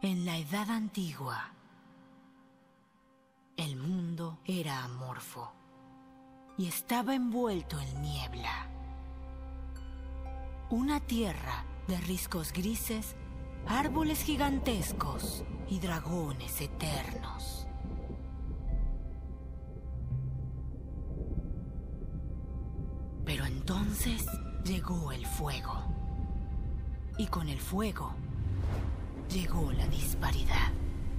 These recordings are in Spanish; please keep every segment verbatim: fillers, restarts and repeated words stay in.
En la Edad Antigua, el mundo era amorfo y estaba envuelto en niebla. Una tierra de riscos grises, árboles gigantescos y dragones eternos. Pero entonces llegó el fuego. Y con el fuego llegó la disparidad.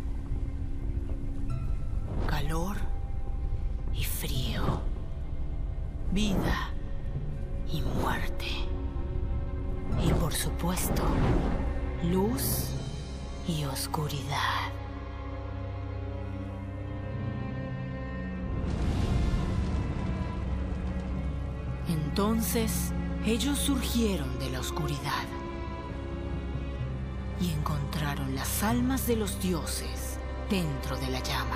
Calor y frío. Vida y muerte. Y por supuesto, luz y oscuridad. Entonces, ellos surgieron de la oscuridad y encontraron las almas de los dioses dentro de la llama.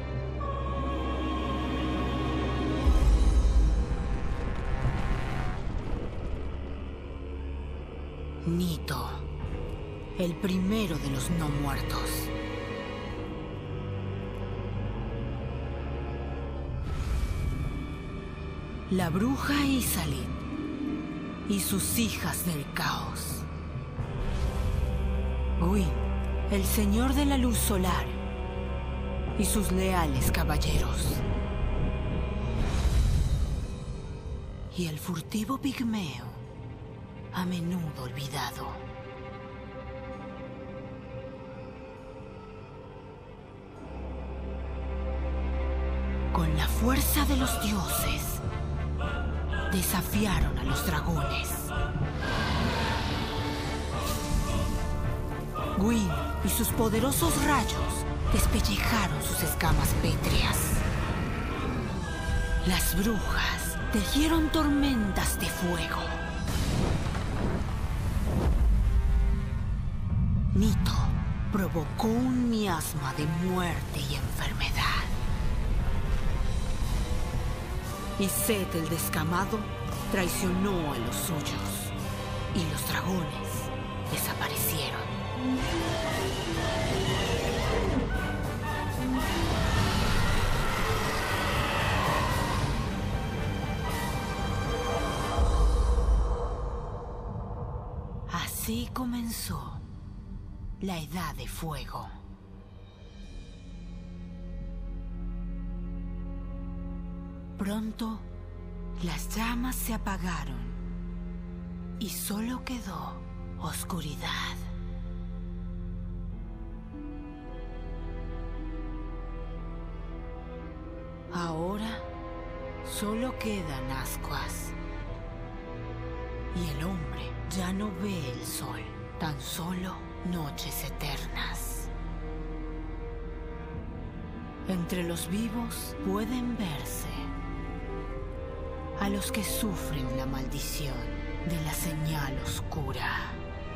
Nito, el primero de los no muertos. La bruja Izalith y sus hijas del caos. Gwyn, el señor de la luz solar y sus leales caballeros. Y el furtivo pigmeo, a menudo olvidado. Con la fuerza de los dioses, desafiaron a los dragones. Gwyn y sus poderosos rayos despellejaron sus escamas pétreas. Las brujas tejieron tormentas de fuego. Nito provocó un miasma de muerte y enfermedad. Y Set el descamado traicionó a los suyos. Y los dragones desaparecieron. Así comenzó la Edad de Fuego. Pronto, las llamas se apagaron y solo quedó oscuridad. Ahora, solo quedan ascuas. Y el hombre ya no ve el sol, tan solo noches eternas. Entre los vivos pueden verse a los que sufren la maldición de la señal oscura.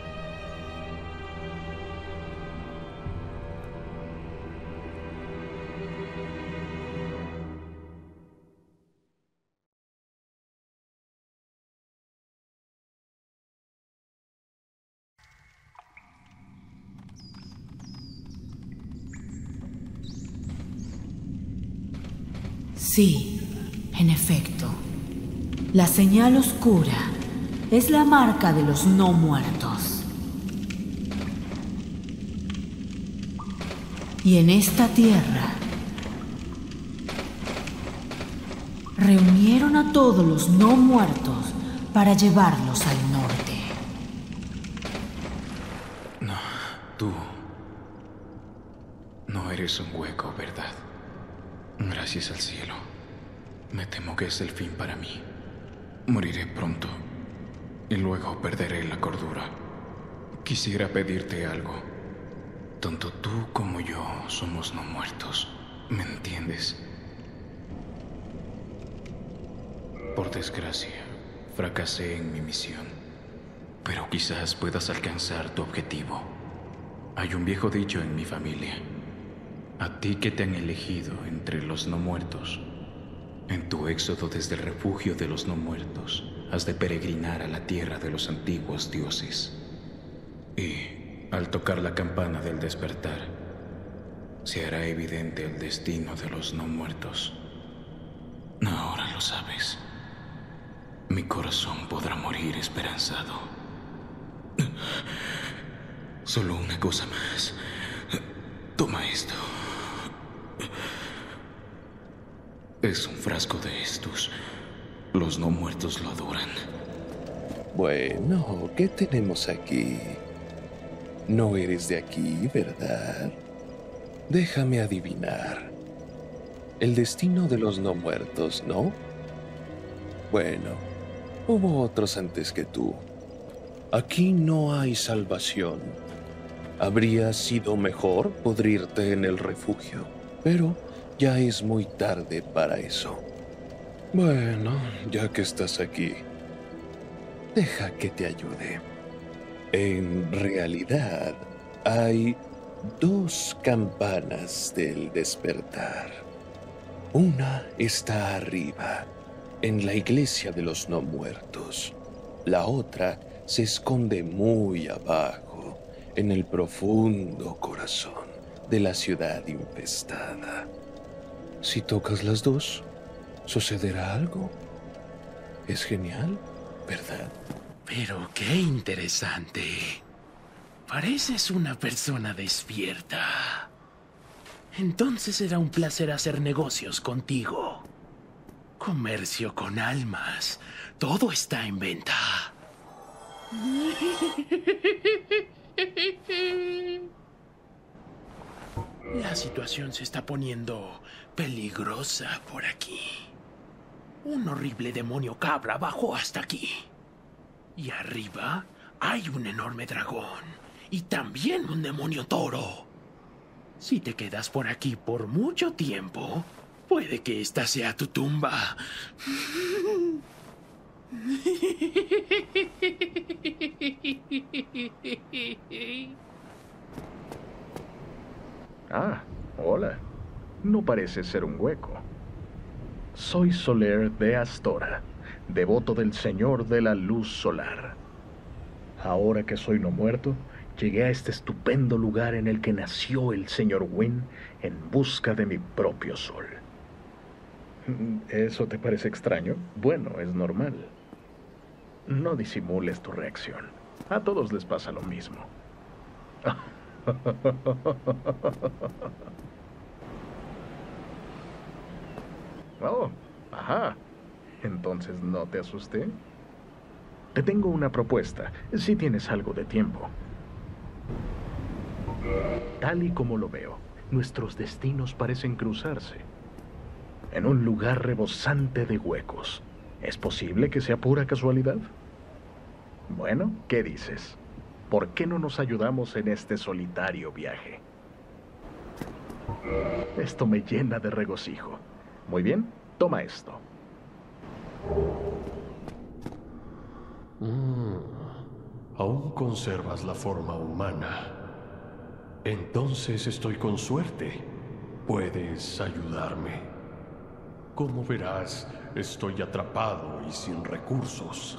Sí, en efecto. La señal oscura es la marca de los no muertos. Y en esta tierra reunieron a todos los no muertos para llevarlos al norte. No, tú no eres un hueco, ¿verdad? Gracias al cielo. Me temo que es el fin para mí. Moriré pronto y luego perderé la cordura. Quisiera pedirte algo. Tanto tú como yo somos no muertos. ¿Me entiendes? Por desgracia, fracasé en mi misión. Pero quizás puedas alcanzar tu objetivo. Hay un viejo dicho en mi familia. A ti que te han elegido entre los no muertos, en tu éxodo desde el refugio de los no muertos, has de peregrinar a la tierra de los antiguos dioses. Y Al tocar la campana del despertar, se hará evidente el destino de los no muertos. Ahora lo sabes. Mi corazón podrá morir esperanzado. Solo una cosa más. Toma esto. Es un frasco de estos. Los no muertos lo adoran. Bueno, ¿qué tenemos aquí? No eres de aquí, ¿verdad? Déjame adivinar. El destino de los no muertos, ¿no? Bueno, hubo otros antes que tú. Aquí no hay salvación. Habría sido mejor pudrirte en el refugio, pero ya es muy tarde para eso. Bueno, ya que estás aquí, deja que te ayude. En realidad, hay dos campanas del despertar. Una está arriba, en la iglesia de los no muertos. La otra se esconde muy abajo, en el profundo corazón de la ciudad infestada. Si tocas las dos, sucederá algo. Es genial, ¿verdad? Pero qué interesante. Pareces una persona despierta. Entonces será un placer hacer negocios contigo. Comercio con almas. Todo está en venta. La situación se está poniendo peligrosa por aquí. Un horrible demonio cabra bajó hasta aquí. Y arriba hay un enorme dragón. Y también un demonio toro. Si te quedas por aquí por mucho tiempo, puede que esta sea tu tumba. Ah, hola. No parece ser un hueco. Soy Soler de Astora, devoto del Señor de la Luz Solar. Ahora que soy no muerto, llegué a este estupendo lugar en el que nació el Señor Wynn en busca de mi propio sol. ¿Eso te parece extraño? Bueno, es normal. No disimules tu reacción. A todos les pasa lo mismo. Oh, ajá. Entonces, ¿no te asusté? Te tengo una propuesta, si tienes algo de tiempo. Tal y como lo veo, nuestros destinos parecen cruzarse. En un lugar rebosante de huecos. ¿Es posible que sea pura casualidad? Bueno, ¿qué dices? ¿Por qué no nos ayudamos en este solitario viaje? Esto me llena de regocijo. Muy bien, toma esto. Mm, aún conservas la forma humana. Entonces estoy con suerte. Puedes ayudarme. Como verás, estoy atrapado y sin recursos.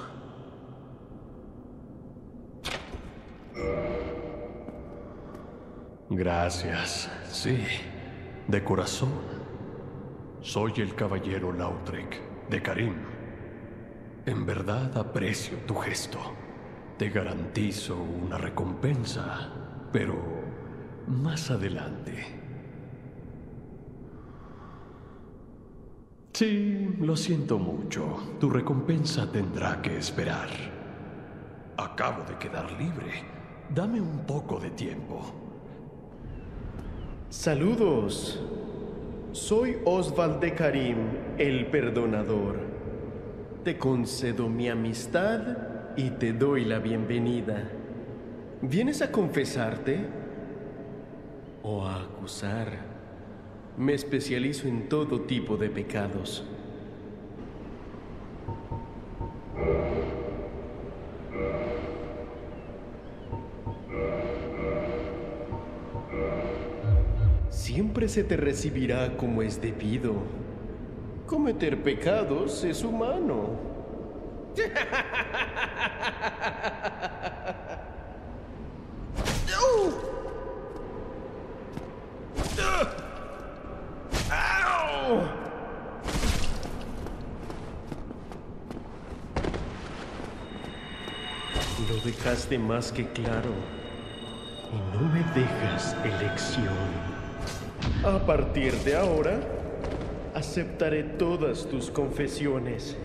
Gracias. Sí, de corazón. Soy el caballero Lautrec, de Carim. En verdad aprecio tu gesto. Te garantizo una recompensa, pero más adelante. Sí, lo siento mucho. Tu recompensa tendrá que esperar. Acabo de quedar libre. Dame un poco de tiempo. Saludos. Soy Oswald de Carim, el Perdonador. Te concedo mi amistad y te doy la bienvenida. ¿Vienes a confesarte o a acusar? Me especializo en todo tipo de pecados. Siempre se te recibirá como es debido. Cometer pecados es humano. dejaste más que claro. Y no me dejas elección. A partir de ahora, aceptaré todas tus confesiones.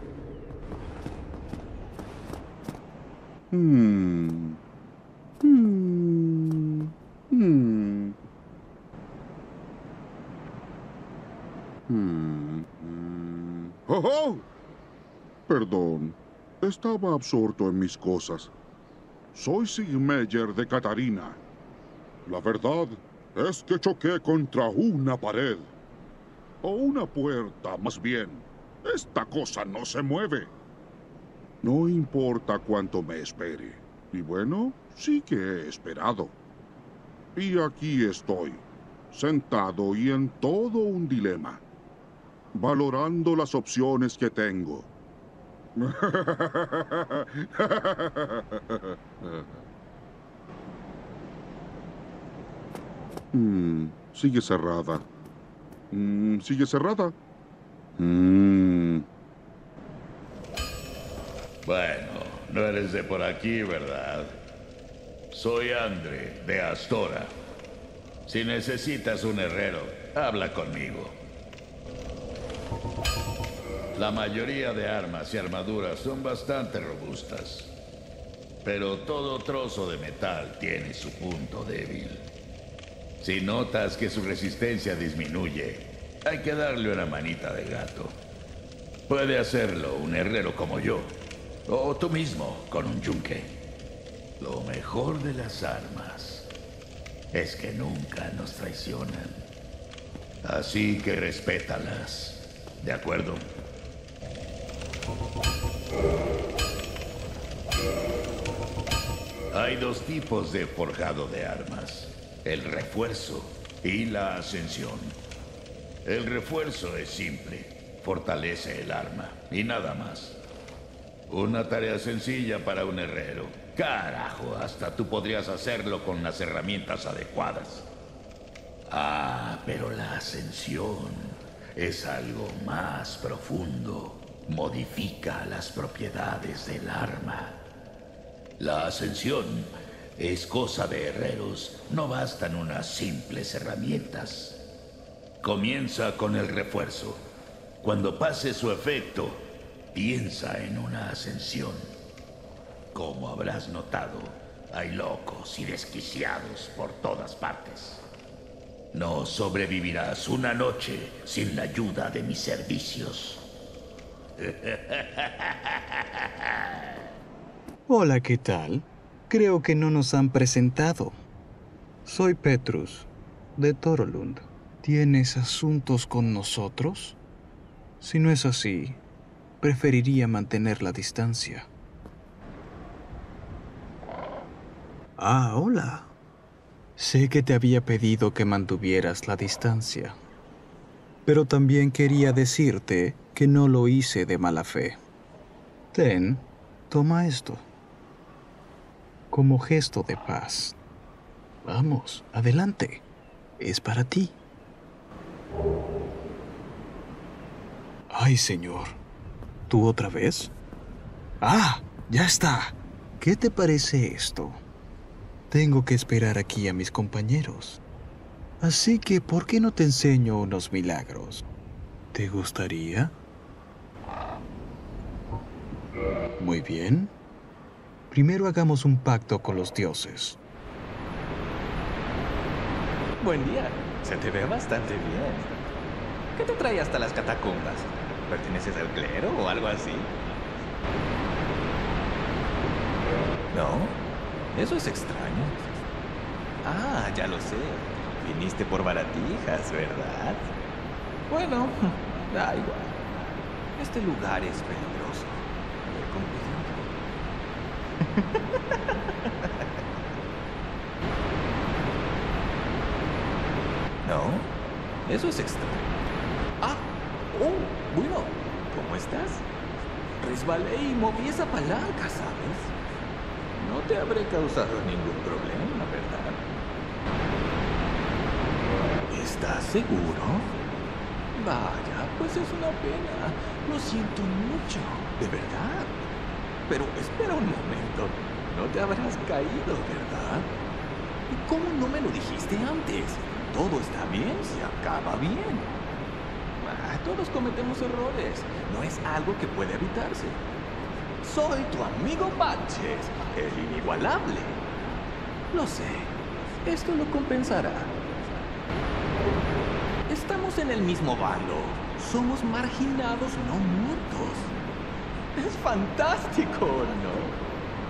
Hmm. Hmm. Hmm. Hmm. Hmm. ¡Oh, oh! Perdón, estaba absorto en mis cosas. Soy Sigmeyer de Catarina. La verdad es que choqué contra una pared. O una puerta, más bien. Esta cosa no se mueve. No importa cuánto me espere. Y bueno, sí que he esperado. Y aquí estoy, sentado y en todo un dilema, valorando las opciones que tengo. mm, sigue cerrada. Mm, sigue cerrada. Mm. Bueno, no eres de por aquí, ¿verdad? Soy Andre, de Astora. Si necesitas un herrero, habla conmigo. La mayoría de armas y armaduras son bastante robustas. Pero todo trozo de metal tiene su punto débil. Si notas que su resistencia disminuye, hay que darle una manita de gato. Puede hacerlo un herrero como yo. O tú mismo, con un yunque. Lo mejor de las armas es que nunca nos traicionan. Así que respétalas. ¿De acuerdo? Hay dos tipos de forjado de armas. El refuerzo y la ascensión. El refuerzo es simple. Fortalece el arma y nada más. Una tarea sencilla para un herrero. Carajo, hasta tú podrías hacerlo con las herramientas adecuadas. Ah, pero la ascensión es algo más profundo. Modifica las propiedades del arma. La ascensión es cosa de herreros. No bastan unas simples herramientas. Comienza con el refuerzo. Cuando pase su efecto, piensa en una ascensión. Como habrás notado, hay locos y desquiciados por todas partes. No sobrevivirás una noche sin la ayuda de mis servicios. Hola, ¿qué tal? Creo que no nos han presentado. Soy Petrus, de Torolund. ¿Tienes asuntos con nosotros? Si no es así, preferiría mantener la distancia. Ah, hola. Sé que te había pedido que mantuvieras la distancia, pero también quería decirte que no lo hice de mala fe. Ten, toma esto. Como gesto de paz. Vamos, adelante. Es para ti. Ay, señor. ¿Tú otra vez? Ah, ya está. ¿Qué te parece esto? Tengo que esperar aquí a mis compañeros. Así que, ¿por qué no te enseño unos milagros? ¿Te gustaría? Muy bien. Primero hagamos un pacto con los dioses. Buen día. Se te ve bastante bien. ¿Qué te trae hasta las catacumbas? ¿Perteneces al clero o algo así? ¿No? Eso es extraño. Ah, ya lo sé. Viniste por baratijas, ¿verdad? Bueno, da igual. Este lugar es peligroso. A ver, ¿cómo te ¿No? Eso es extraño. Ah, oh, bueno. ¿Cómo estás? Resbalé y moví esa palanca, ¿sabes? No te habré causado ningún problema, ¿verdad? ¿Estás seguro? Vaya, pues es una pena. Lo siento mucho, de verdad. Pero espera un momento. no te habrás caído, ¿verdad? ¿Y cómo no me lo dijiste antes? Todo está bien, se acaba bien. Ah, todos cometemos errores. No es algo que puede evitarse. Soy tu amigo Patches, el inigualable. Lo sé. Esto lo compensará. Estamos en el mismo bando. Somos marginados, no muertos. Es fantástico, ¿no?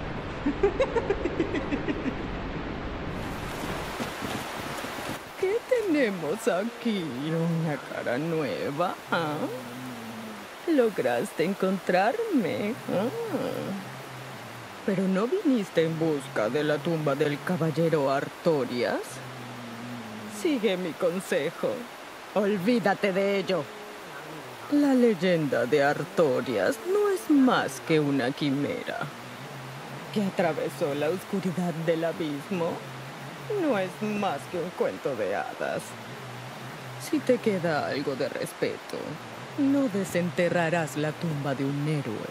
¿Qué tenemos aquí? ¿Una cara nueva? ¿Ah? ¿Lograste encontrarme? Ah. ¿Pero no viniste en busca de la tumba del caballero Artorias? Sigue mi consejo. Olvídate de ello. La leyenda de Artorias no es más que una quimera que atravesó la oscuridad del abismo. No es más que un cuento de hadas. Si te queda algo de respeto, no desenterrarás la tumba de un héroe.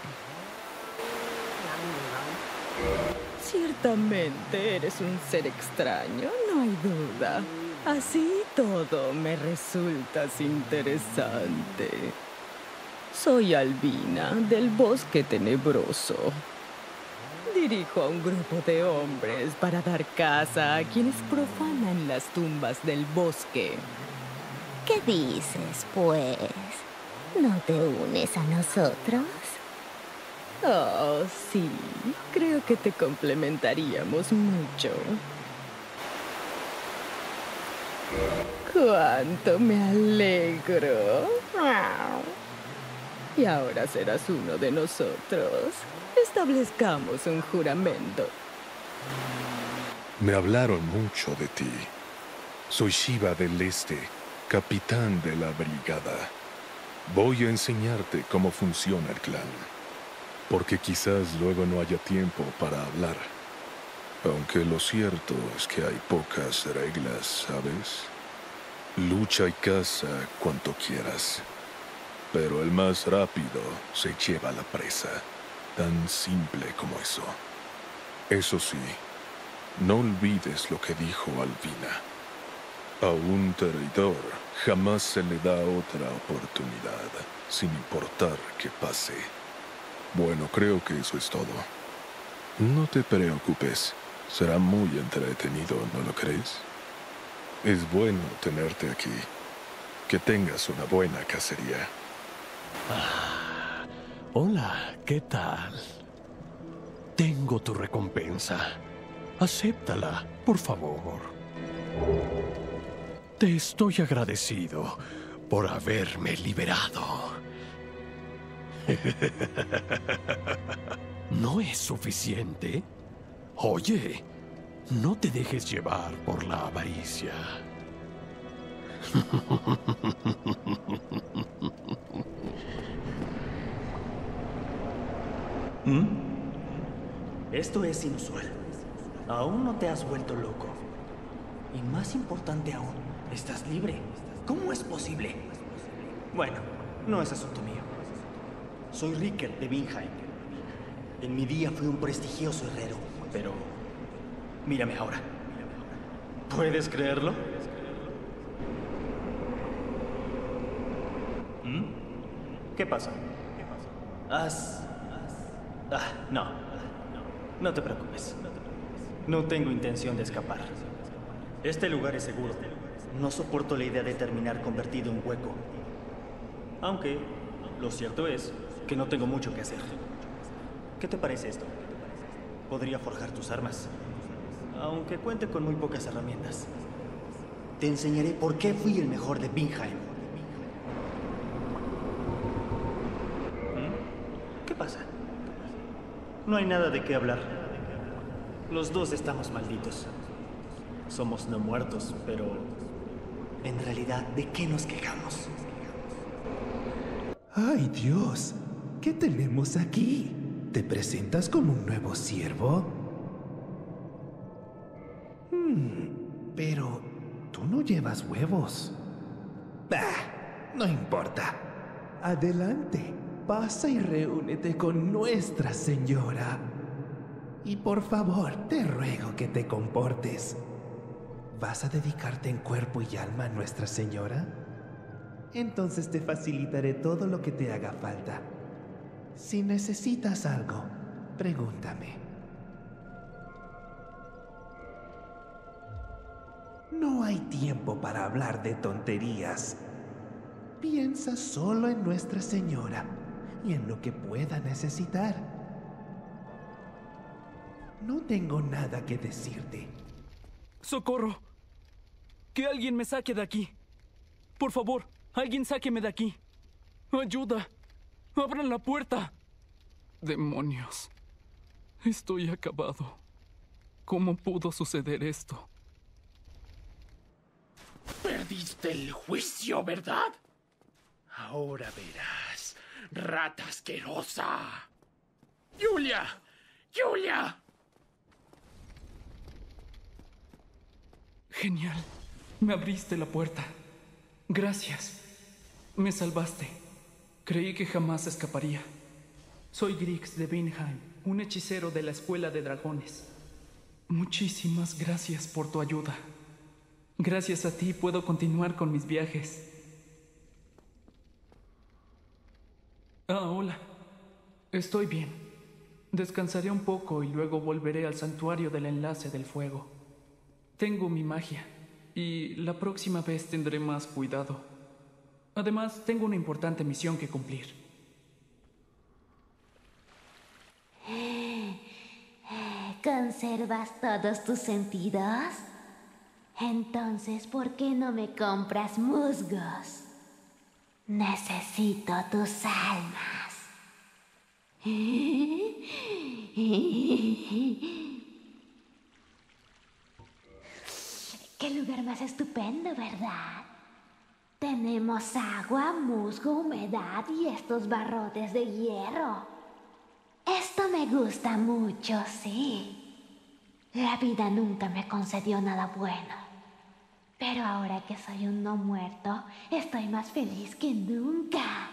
Ciertamente eres un ser extraño, no hay duda. Así todo me resultas interesante. Soy Albina, del Bosque Tenebroso. Dirijo a un grupo de hombres para dar caza a quienes profanan las tumbas del bosque. ¿Qué dices, pues? ¿No te unes a nosotros? Oh, sí. Creo que te complementaríamos mucho. ¡Cuánto me alegro! Y ahora serás uno de nosotros. Establezcamos un juramento. Me hablaron mucho de ti. Soy Shiva del Este, capitán de la brigada. Voy a enseñarte cómo funciona el clan, porque quizás luego no haya tiempo para hablar. Aunque lo cierto es que hay pocas reglas, ¿sabes? Lucha y caza cuanto quieras, pero el más rápido se lleva la presa. Tan simple como eso. Eso sí, no olvides lo que dijo Albina. A un traidor jamás se le da otra oportunidad, sin importar qué pase. Bueno, creo que eso es todo. No te preocupes, será muy entretenido, ¿no lo crees? Es bueno tenerte aquí. Que tengas una buena cacería. Ah, hola, ¿qué tal? Tengo tu recompensa. Acéptala, por favor. Te estoy agradecido por haberme liberado. ¿No es suficiente? Oye, no te dejes llevar por la avaricia. ¿Mm? Esto es inusual. Aún no te has vuelto loco. Y más importante aún, estás libre. ¿Cómo es posible? Bueno, no es asunto mío. Soy Rickert de Vinheim. En mi día fui un prestigioso herrero, pero mírame ahora. ¿Puedes creerlo? ¿Mm? ¿Qué pasa? Has... Ah, no. No te preocupes. No tengo intención de escapar. Este lugar es seguro. No soporto la idea de terminar convertido en hueco. Aunque, lo cierto es que no tengo mucho que hacer. ¿Qué te parece esto? Podría forjar tus armas, aunque cuente con muy pocas herramientas. Te enseñaré por qué fui el mejor de Vinheim. ¿Mm? ¿Qué pasa? No hay nada de qué hablar. Los dos estamos malditos. Somos no muertos, pero en realidad, ¿de qué nos quejamos? ¡Ay, Dios! ¿Qué tenemos aquí? ¿Te presentas como un nuevo siervo? Hmm, pero tú no llevas huevos. Bah, no importa. Adelante, pasa y reúnete con Nuestra Señora. Y por favor, te ruego que te comportes. ¿Vas a dedicarte en cuerpo y alma a Nuestra Señora? Entonces te facilitaré todo lo que te haga falta. Si necesitas algo, pregúntame. No hay tiempo para hablar de tonterías. Piensa solo en Nuestra Señora y en lo que pueda necesitar. No tengo nada que decirte. ¡Socorro! ¡Que alguien me saque de aquí! Por favor, alguien sáqueme de aquí. ¡Ayuda! ¡Abran la puerta! ¡Demonios! Estoy acabado. ¿Cómo pudo suceder esto? Perdiste el juicio, ¿verdad? Ahora verás, rata asquerosa. ¡Julia! ¡Julia! Genial. Me abriste la puerta. Gracias. Me salvaste. Creí que jamás escaparía. Soy Grix de Vinheim, un hechicero de la Escuela de Dragones. Muchísimas gracias por tu ayuda. Gracias a ti puedo continuar con mis viajes. Ah, hola. Estoy bien. Descansaré un poco y luego volveré al santuario del enlace del fuego. Tengo mi magia y la próxima vez tendré más cuidado. Además, tengo una importante misión que cumplir. ¿Conservas todos tus sentidos? Entonces, ¿por qué no me compras musgos? Necesito tus almas. Qué lugar más estupendo, ¿verdad? Tenemos agua, musgo, humedad y estos barrotes de hierro. Esto me gusta mucho, sí. La vida nunca me concedió nada bueno. Pero ahora que soy un no muerto, estoy más feliz que nunca.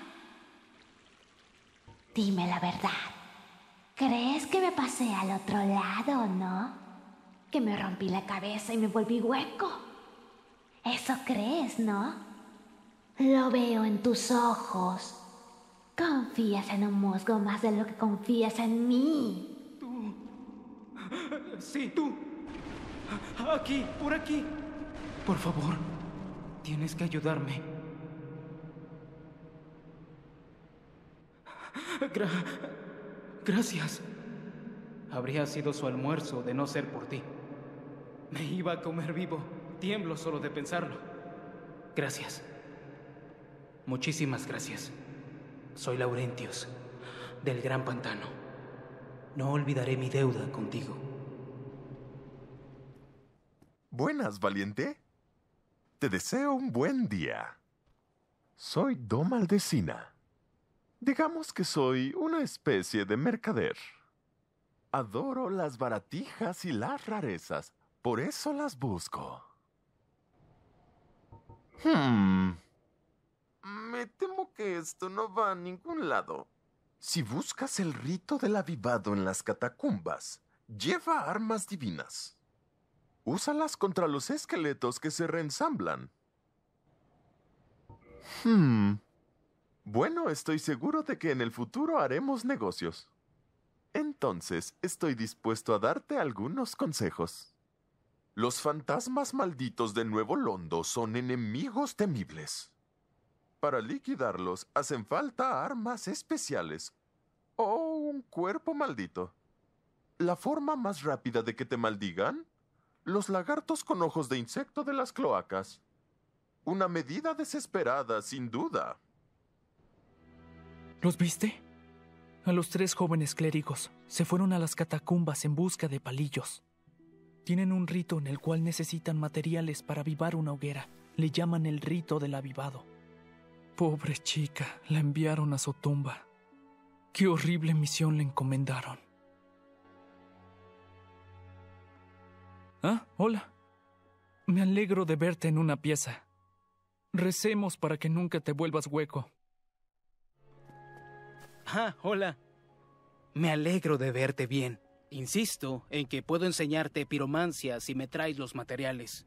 Dime la verdad. ¿Crees que me pasé al otro lado o no? ¿Que me rompí la cabeza y me volví hueco? Eso crees, ¿no? Lo veo en tus ojos. Confías en un musgo más de lo que confías en mí. Tú. Sí, tú. Aquí, por aquí. Por favor, tienes que ayudarme. Gra Gracias. Habría sido su almuerzo de no ser por ti. Me iba a comer vivo. Tiemblo solo de pensarlo. Gracias. Muchísimas gracias. Soy Laurentius, del Gran Pantano. No olvidaré mi deuda contigo. Buenas, valiente. Te deseo un buen día. Soy Domaldecina. Digamos que soy una especie de mercader. Adoro las baratijas y las rarezas, por eso las busco. Hmm. Me temo que esto no va a ningún lado. Si buscas el rito del avivado en las catacumbas, lleva armas divinas. Úsalas contra los esqueletos que se reensamblan. Hmm. Bueno, estoy seguro de que en el futuro haremos negocios. Entonces, estoy dispuesto a darte algunos consejos. Los fantasmas malditos de Nuevo Londo son enemigos temibles. Para liquidarlos, hacen falta armas especiales o un cuerpo maldito. La forma más rápida de que te maldigan: los lagartos con ojos de insecto de las cloacas. Una medida desesperada, sin duda. ¿Los viste? A los tres jóvenes clérigos se fueron a las catacumbas en busca de palillos. Tienen un rito en el cual necesitan materiales para avivar una hoguera. Le llaman el rito del avivado. Pobre chica, la enviaron a su tumba. Qué horrible misión le encomendaron. Ah, hola. Me alegro de verte en una pieza. Recemos para que nunca te vuelvas hueco. Ah, hola. Me alegro de verte bien Insisto en que puedo enseñarte piromancia si me traes los materiales.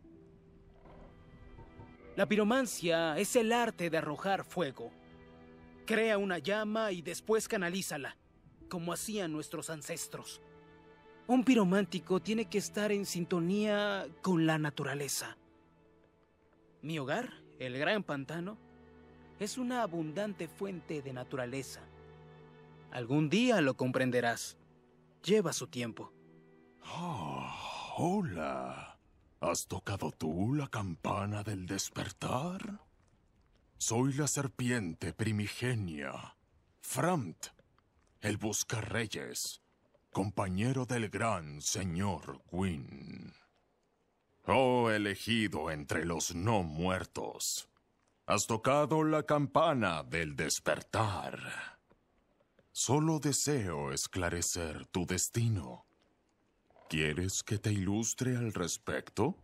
La piromancia es el arte de arrojar fuego. Crea una llama y después canalízala, como hacían nuestros ancestros. Un piromántico tiene que estar en sintonía con la naturaleza. Mi hogar, el Gran Pantano, es una abundante fuente de naturaleza. Algún día lo comprenderás. Lleva su tiempo. Ah, hola. ¿Has tocado tú la campana del despertar? Soy la serpiente primigenia, Framt, el buscarreyes, compañero del gran señor Gwyn. Oh, elegido entre los no muertos. Has tocado la campana del despertar. Solo deseo esclarecer tu destino. ¿Quieres que te ilustre al respecto?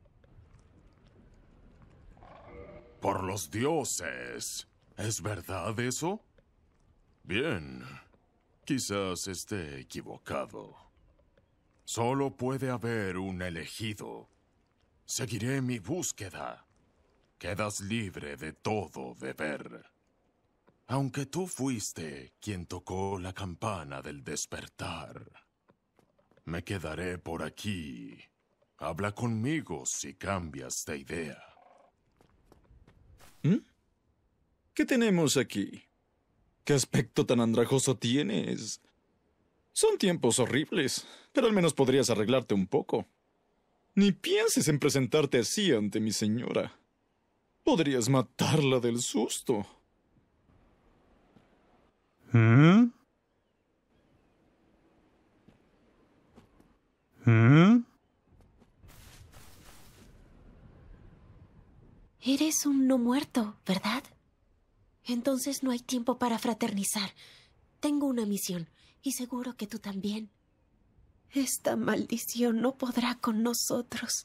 Por los dioses. ¿Es verdad eso? Bien. Quizás esté equivocado. Solo puede haber un elegido. Seguiré mi búsqueda. Quedas libre de todo deber. Aunque tú fuiste quien tocó la campana del despertar. Me quedaré por aquí. Habla conmigo si cambias de idea. ¿Mm? ¿Qué tenemos aquí? ¿Qué aspecto tan andrajoso tienes? Son tiempos horribles, pero al menos podrías arreglarte un poco. Ni pienses en presentarte así ante mi señora. Podrías matarla del susto. ¿Mm? ¿Mm? Eres un no muerto, ¿verdad? Entonces no hay tiempo para fraternizar. Tengo una misión, y seguro que tú también. Esta maldición no podrá con nosotros.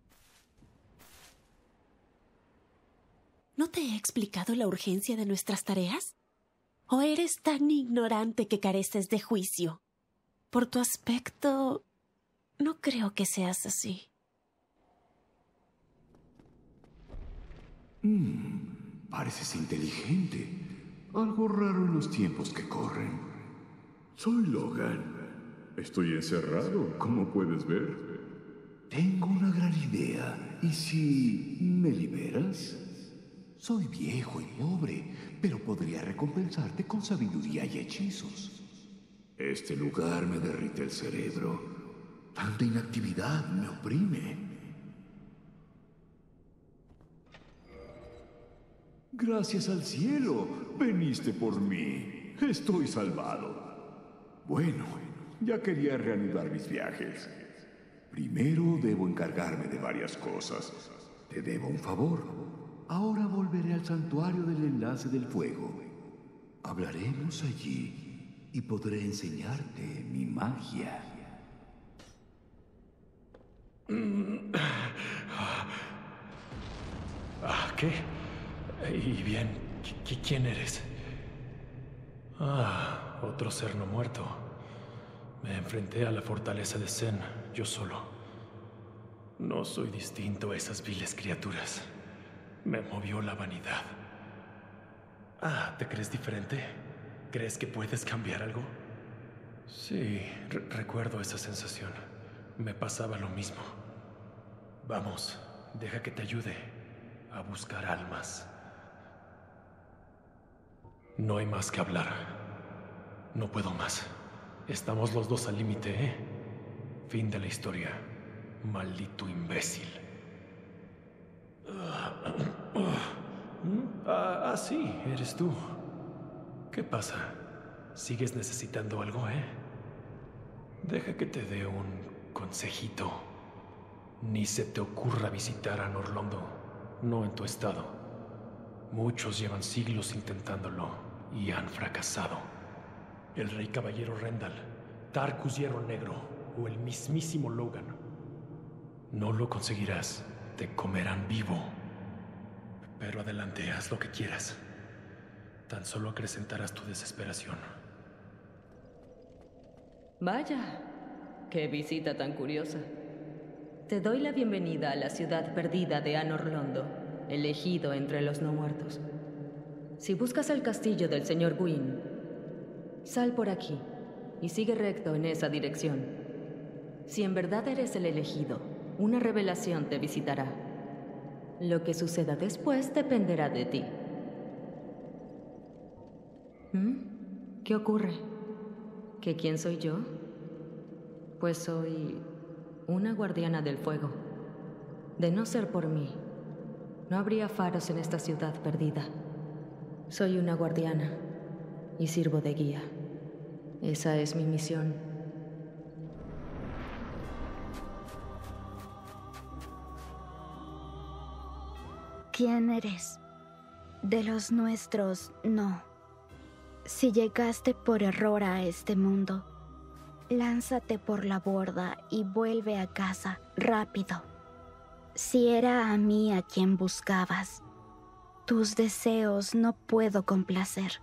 ¿No te he explicado la urgencia de nuestras tareas? ¿O eres tan ignorante que careces de juicio? Por tu aspecto, no creo que seas así. Mm, pareces inteligente. Algo raro en los tiempos que corren. Soy Logan. Estoy encerrado, como puedes ver. Tengo una gran idea. ¿Y si me liberas? Soy viejo y pobre, pero podría recompensarte con sabiduría y hechizos. Este lugar me derrite el cerebro. Tanta inactividad me oprime. Gracias al cielo, veniste por mí. Estoy salvado. Bueno, ya quería reanudar mis viajes. Primero debo encargarme de varias cosas. Te debo un favor. Ahora volveré al santuario del enlace del fuego. Hablaremos allí y podré enseñarte mi magia. Ah, ¿qué? Y bien, ¿quién eres? Ah, otro ser no muerto. Me enfrenté a la fortaleza de Zen, yo solo. No soy distinto a esas viles criaturas. Me movió la vanidad. Ah, ¿te crees diferente? ¿Crees que puedes cambiar algo? Sí, re- recuerdo esa sensación. Me pasaba lo mismo. Vamos, deja que te ayude a buscar almas. No hay más que hablar. No puedo más. Estamos los dos al límite, ¿eh? Fin de la historia. Maldito imbécil. Ah, ah, sí, eres tú. ¿Qué pasa? ¿Sigues necesitando algo, eh? Deja que te dé un consejito. Ni se te ocurra visitar a Norlondo. No en tu estado. Muchos llevan siglos intentándolo y han fracasado. El rey caballero Rendal, Tarkus Hierro Negro o el mismísimo Logan. No lo conseguirás. Te comerán vivo. Pero adelante, haz lo que quieras. Tan solo acrecentarás tu desesperación. Vaya, Qué visita tan curiosa. Te doy la bienvenida a la ciudad perdida de Anor Londo, elegido entre los no muertos. Si buscas el castillo del señor Gwyn, sal por aquí y sigue recto en esa dirección. Si en verdad eres el elegido, una revelación te visitará. Lo que suceda después dependerá de ti. ¿Mm? ¿Qué ocurre? ¿Que quién soy yo? Pues soy una guardiana del fuego. De no ser por mí, no habría faros en esta ciudad perdida. Soy una guardiana y sirvo de guía. Esa es mi misión. ¿Quién eres? De los nuestros, no. Si llegaste por error a este mundo, lánzate por la borda y vuelve a casa, rápido. Si era a mí a quien buscabas, tus deseos no puedo complacer.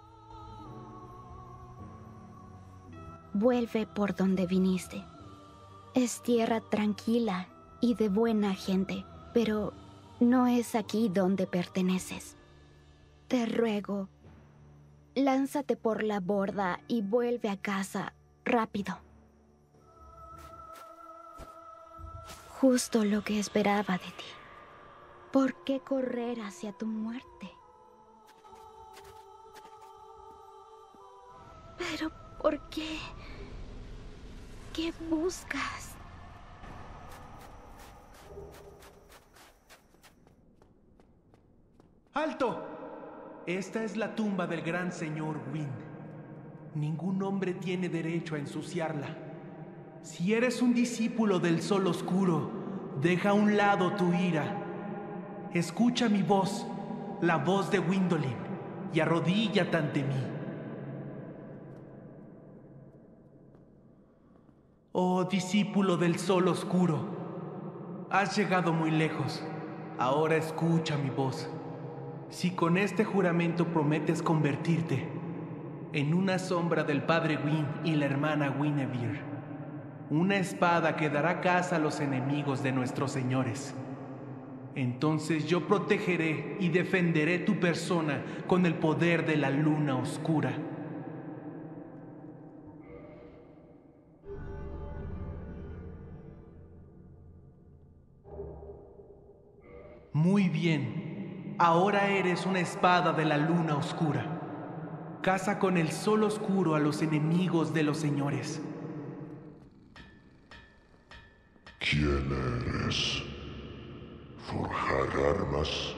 Vuelve por donde viniste. Es tierra tranquila y de buena gente, pero no es aquí donde perteneces. Te ruego, lánzate por la borda y vuelve a casa, rápido. Justo lo que esperaba de ti. ¿Por qué correr hacia tu muerte? Pero, ¿por qué? ¿Qué buscas? ¡Alto! Esta es la tumba del gran señor Gwyn. Ningún hombre tiene derecho a ensuciarla. Si eres un discípulo del Sol Oscuro, deja a un lado tu ira. Escucha mi voz, la voz de Gwyndolin, y arrodíllate ante mí. Oh discípulo del Sol Oscuro, has llegado muy lejos. Ahora escucha mi voz. Si con este juramento prometes convertirte en una sombra del padre Gwyn y la hermana Guinevere, una espada que dará caza a los enemigos de nuestros señores, entonces yo protegeré y defenderé tu persona con el poder de la luna oscura. Muy bien, ahora eres una espada de la luna oscura. Caza con el sol oscuro a los enemigos de los señores. ¿Quién eres? ¿Forjar armas?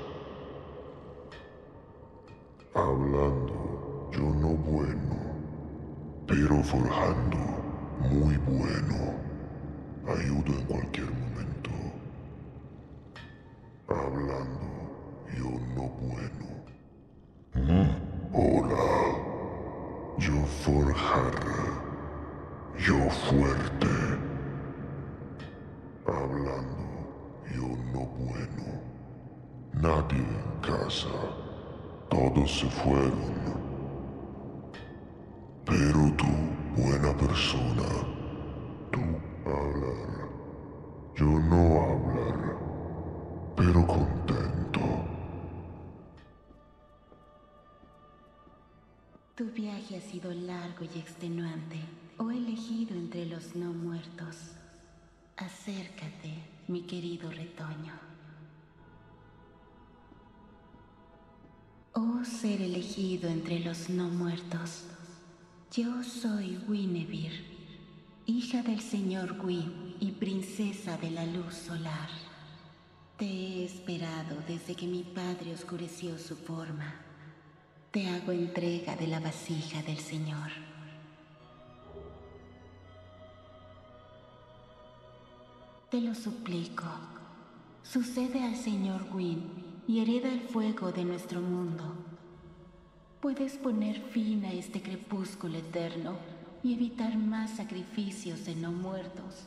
Hablando, yo no bueno, pero forjando, muy bueno. Ayudo en cualquier momento. Hablando, yo no bueno. ¿Mm? Hola. Yo forjar. Yo fuerte. Hablando, yo no bueno. Nadie en casa. Todos se fueron. Pero tú, buena persona, tú hablar. Yo no hablar, pero contento. Tu viaje ha sido largo y extenuante, o elegido entre los no muertos. Acércate, mi querido retoño. Oh ser elegido entre los no muertos, yo soy Guinevere, hija del señor Gwyn y princesa de la luz solar. Te he esperado desde que mi padre oscureció su forma. Te hago entrega de la vasija del señor. Te lo suplico, sucede al señor Gwyn y hereda el fuego de nuestro mundo. Puedes poner fin a este crepúsculo eterno y evitar más sacrificios de no muertos.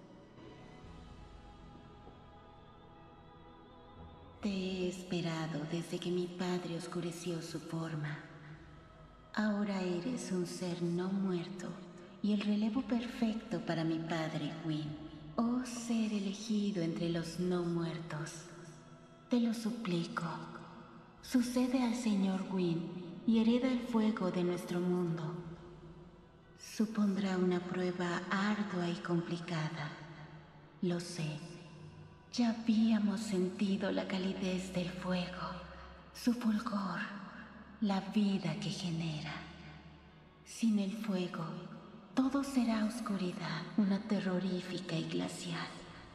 Te he esperado desde que mi padre oscureció su forma. Ahora eres un ser no muerto y el relevo perfecto para mi padre, Gwyn. Oh ser elegido entre los no muertos, te lo suplico, sucede al señor Gwyn y hereda el fuego de nuestro mundo. Supondrá una prueba ardua y complicada, lo sé. Ya habíamos sentido la calidez del fuego, su fulgor, la vida que genera. Sin el fuego, todo será oscuridad, una terrorífica y glacial.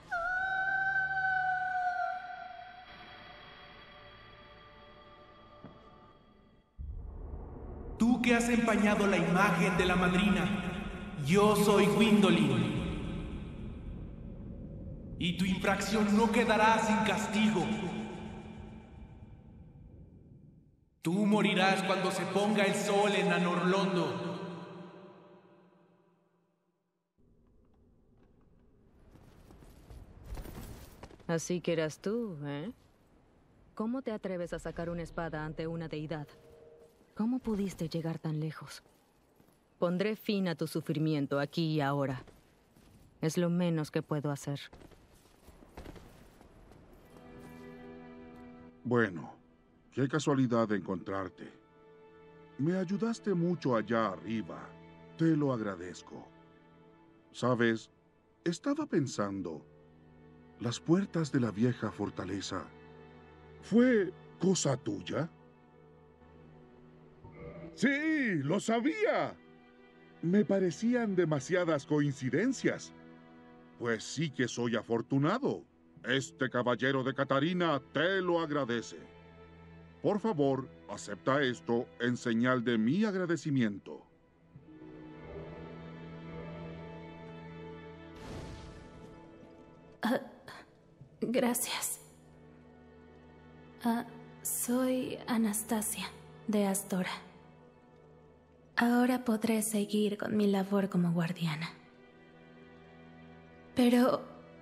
Tú que has empañado la imagen de la madrina, yo soy Gwyndolin. Y tu infracción no quedará sin castigo. Tú morirás cuando se ponga el sol en Anor Londo. Así que eras tú, ¿eh? ¿Cómo te atreves a sacar una espada ante una deidad? ¿Cómo pudiste llegar tan lejos? Pondré fin a tu sufrimiento aquí y ahora. Es lo menos que puedo hacer. Bueno, qué casualidad de encontrarte. Me ayudaste mucho allá arriba. Te lo agradezco. ¿Sabes? Estaba pensando... ¿Las puertas de la vieja fortaleza fue cosa tuya? Sí, lo sabía. Me parecían demasiadas coincidencias. Pues sí que soy afortunado. Este caballero de Catarina te lo agradece. Por favor, acepta esto en señal de mi agradecimiento. Uh, gracias. Uh, soy Anastasia, de Astora. Ahora podré seguir con mi labor como guardiana. Pero...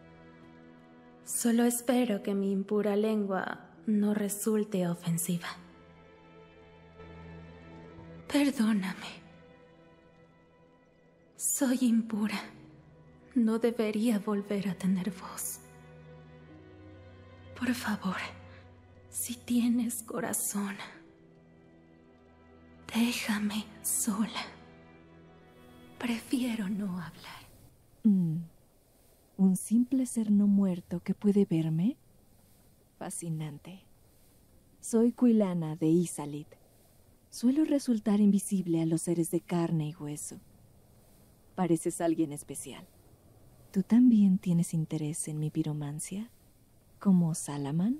solo espero que mi impura lengua no resulte ofensiva. Perdóname. Soy impura. No debería volver a tener voz. Por favor, si tienes corazón, déjame sola. Prefiero no hablar. Mm. ¿Un simple ser no muerto que puede verme? Fascinante. Soy Quilana de Izalit. Suelo resultar invisible a los seres de carne y hueso. Pareces alguien especial. ¿Tú también tienes interés en mi piromancia? ¿Como Salaman?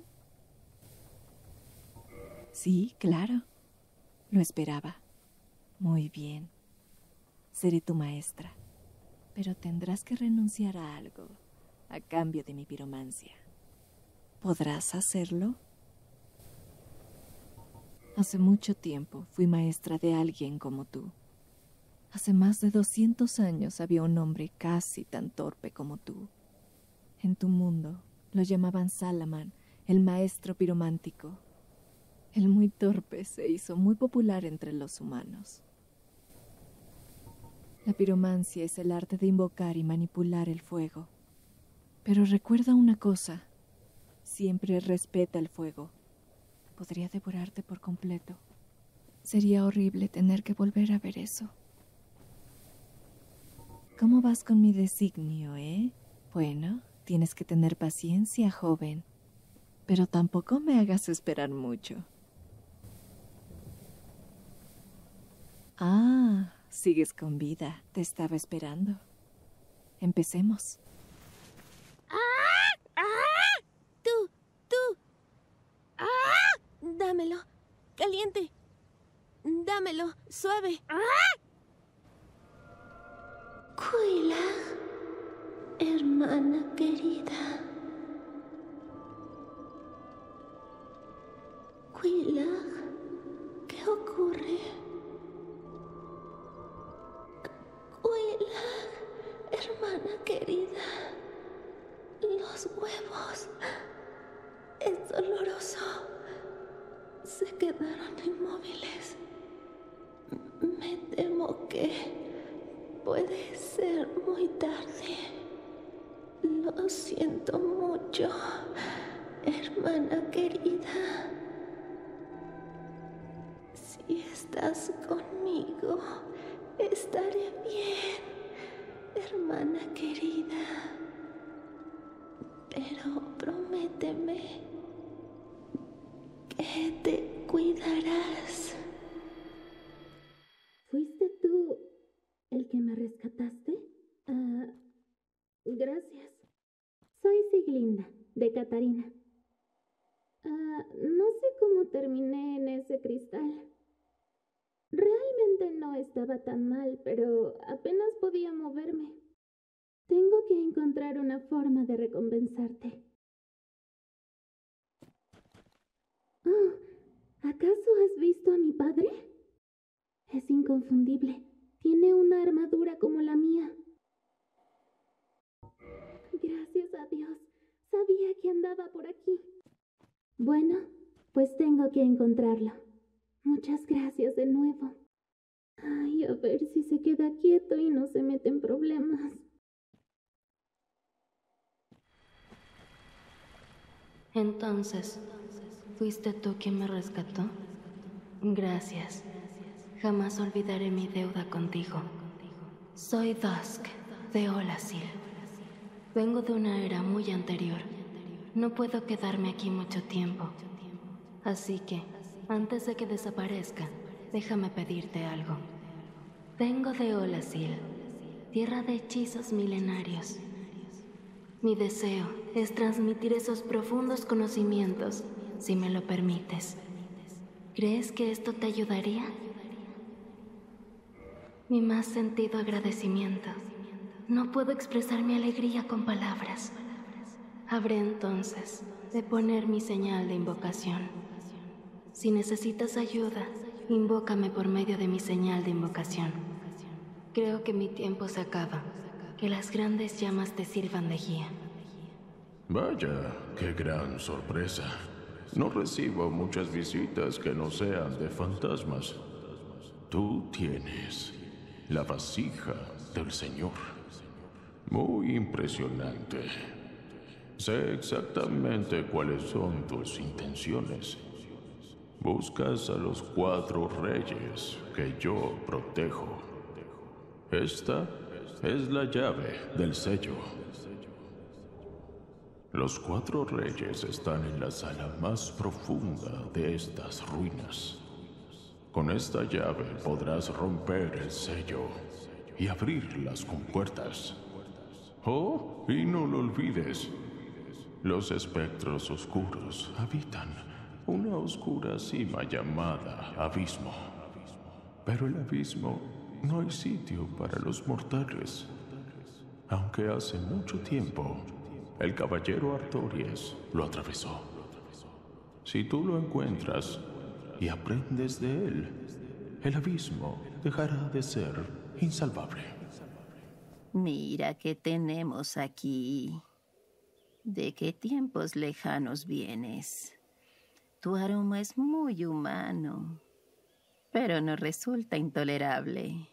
Sí, claro. Lo esperaba. Muy bien. Seré tu maestra. Pero tendrás que renunciar a algo a cambio de mi piromancia. ¿Podrás hacerlo? Hace mucho tiempo fui maestra de alguien como tú. Hace más de doscientos años había un hombre casi tan torpe como tú. En tu mundo lo llamaban Salaman, el maestro piromántico. El muy torpe se hizo muy popular entre los humanos. La piromancia es el arte de invocar y manipular el fuego. Pero recuerda una cosa, siempre respeta el fuego. Podría devorarte por completo. Sería horrible tener que volver a ver eso. ¿Cómo vas con mi designio, eh? Bueno, tienes que tener paciencia, joven. Pero tampoco me hagas esperar mucho. Ah, sigues con vida. Te estaba esperando. Empecemos. ¡Ah! ¡Ah! ¡Tú! ¡Tú! ¡Ah! Dámelo. Caliente. Dámelo. Suave. ¡Ah! Quillag, hermana querida. Quillag, ¿qué ocurre? Quillag, hermana querida. Los huevos. Es doloroso. Se quedaron inmóviles. Me temo que... puede ser muy tarde. Lo siento mucho, hermana querida. Si estás conmigo, estaré bien, hermana querida. Pero prométeme que te cuidarás. ¿Fuiste tú el que me rescataste? Ah, gracias. Soy Siglinda, de Catarina. Ah, no sé cómo terminé en ese cristal. Realmente no estaba tan mal, pero apenas podía moverme. Tengo que encontrar una forma de recompensarte. Oh, ¿acaso has visto a mi padre? Es inconfundible. Tiene una armadura como la mía. Gracias a Dios. Sabía que andaba por aquí. Bueno, pues tengo que encontrarlo. Muchas gracias de nuevo. Ay, a ver si se queda quieto y no se mete en problemas. Entonces, ¿fuiste tú quien me rescató? Gracias. Jamás olvidaré mi deuda contigo. Soy Dusk, de Olasil. Vengo de una era muy anterior. No puedo quedarme aquí mucho tiempo. Así que, antes de que desaparezca, déjame pedirte algo. Vengo de Olasil, tierra de hechizos milenarios. Mi deseo es transmitir esos profundos conocimientos, si me lo permites. ¿Crees que esto te ayudaría? Mi más sentido agradecimiento. No puedo expresar mi alegría con palabras. Habré entonces de poner mi señal de invocación. Si necesitas ayuda, invócame por medio de mi señal de invocación. Creo que mi tiempo se acaba. Que las grandes llamas te sirvan de guía. Vaya, qué gran sorpresa. No recibo muchas visitas que no sean de fantasmas. Tú tienes la vasija del Señor. Muy impresionante. Sé exactamente cuáles son tus intenciones. Buscas a los cuatro reyes que yo protejo. Esta es la llave del sello. Los cuatro reyes están en la sala más profunda de estas ruinas. Con esta llave podrás romper el sello y abrir las compuertas. Oh, y no lo olvides, los espectros oscuros habitan una oscura cima llamada abismo. Pero el abismo no hay sitio para los mortales. Aunque hace mucho tiempo, el caballero Artorias lo atravesó. Si tú lo encuentras y aprendes de él, el abismo dejará de ser insalvable. Mira qué tenemos aquí. ¿De qué tiempos lejanos vienes? Tu aroma es muy humano, pero no resulta intolerable.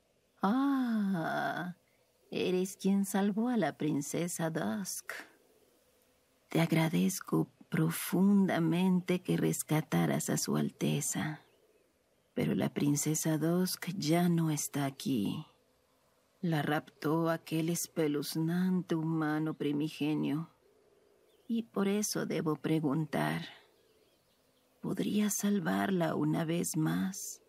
Ah, eres quien salvó a la princesa Dusk. Te agradezco profundamente que rescataras a su Alteza. Pero la princesa Dusk ya no está aquí. La raptó aquel espeluznante humano primigenio. Y por eso debo preguntar, ¿podría salvarla una vez más?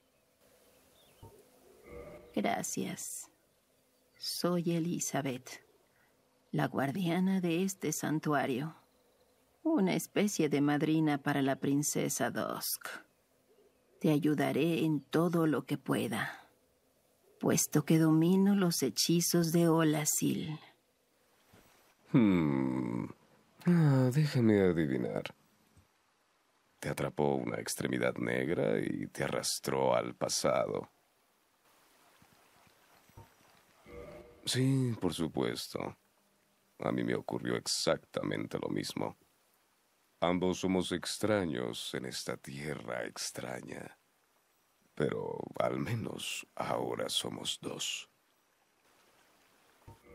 Gracias. Soy Elizabeth, la guardiana de este santuario. Una especie de madrina para la princesa Dusk. Te ayudaré en todo lo que pueda, puesto que domino los hechizos de Olasil. Hmm. Ah, déjame adivinar. Te atrapó una extremidad negra y te arrastró al pasado. Sí, por supuesto. A mí me ocurrió exactamente lo mismo. Ambos somos extraños en esta tierra extraña. Pero al menos ahora somos dos.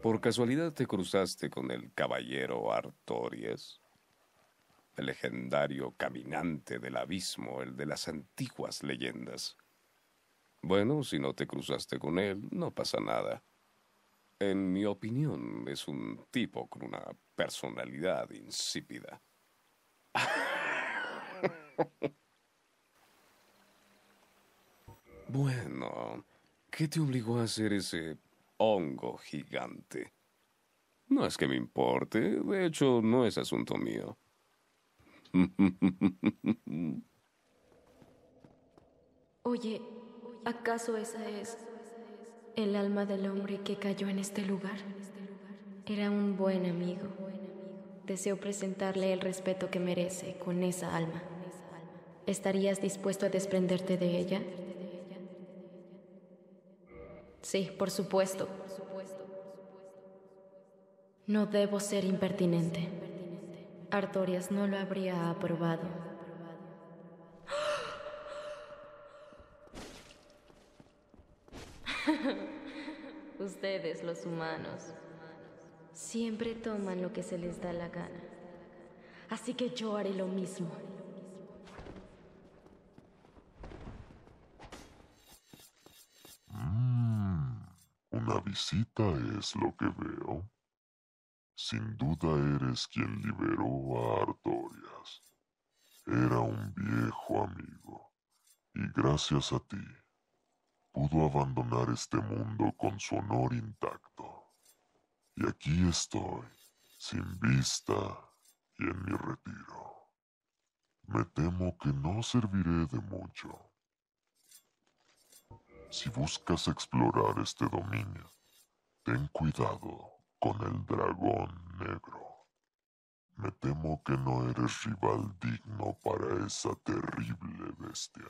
¿Por casualidad te cruzaste con el caballero Artorias? El legendario caminante del abismo, el de las antiguas leyendas. Bueno, si no te cruzaste con él, no pasa nada. En mi opinión, es un tipo con una personalidad insípida. Bueno, ¿qué te obligó a hacer ese hongo gigante? No es que me importe, de hecho, no es asunto mío. Oye, ¿acaso esa es el alma del hombre que cayó en este lugar? Era un buen amigo. Deseo presentarle el respeto que merece con esa alma. ¿Estarías dispuesto a desprenderte de ella? Sí, por supuesto. No debo ser impertinente. Artorias no lo habría aprobado. Ustedes, los humanos, siempre toman lo que se les da la gana. Así que yo haré lo mismo. Mm, una visita es lo que veo. Sin duda eres quien liberó a Artorias. Era un viejo amigo, y gracias a ti, pudo abandonar este mundo con su honor intacto. Y aquí estoy, sin vista y en mi retiro. Me temo que no serviré de mucho. Si buscas explorar este dominio, ten cuidado con el dragón negro. Me temo que no eres rival digno para esa terrible bestia.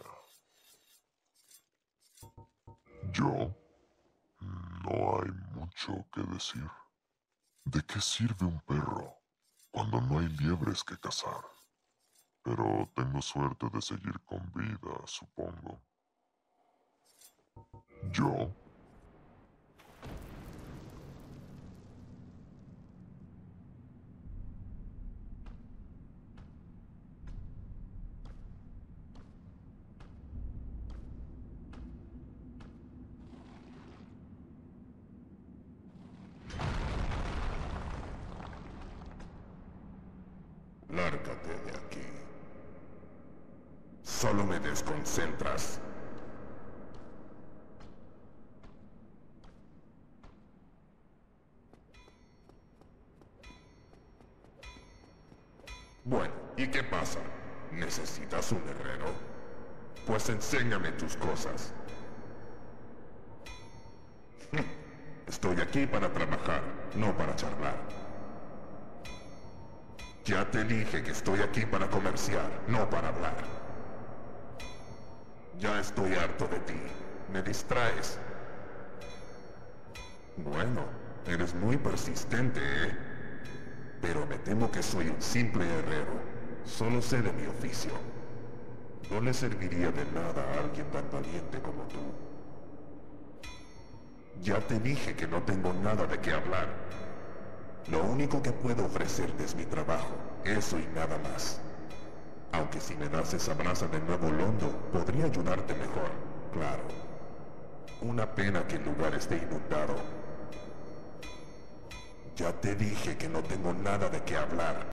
Yo, no hay mucho que decir. ¿De qué sirve un perro cuando no hay liebres que cazar? Pero tengo suerte de seguir con vida, supongo. Yo... Lárgate de aquí. Solo me desconcentras. Bueno, ¿y qué pasa? ¿Necesitas un herrero? Pues enséñame tus cosas. Estoy aquí para trabajar, no para charlar. Ya te dije que estoy aquí para comerciar, no para hablar. Ya estoy harto de ti. Me distraes. Bueno, eres muy persistente, ¿eh? Pero me temo que soy un simple herrero. Solo sé de mi oficio. No le serviría de nada a alguien tan valiente como tú. Ya te dije que no tengo nada de qué hablar. Lo único que puedo ofrecerte es mi trabajo, eso y nada más. Aunque si me das esa brasa de nuevo Londo, podría ayudarte mejor, claro. Una pena que el lugar esté inundado. Ya te dije que no tengo nada de qué hablar.